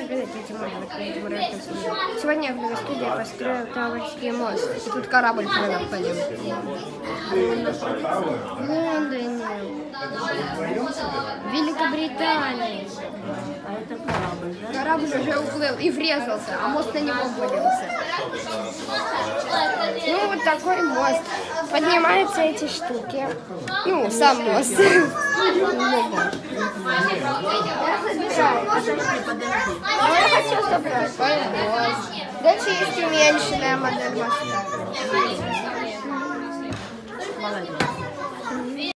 привет, я Тимур. Сегодня я в студии построил Таврский мост. И тут корабль плывет по нему. В Лондоне. В Великобритании. А это корабль, да? Корабль уже уплыл и врезался, а мост на него ввалился. Ну, вот такой мост. Поднимаются эти штуки. Ну, сам мост. Я хочу собрать такой мост. Дальше есть уменьшенная модель моста. Молодец.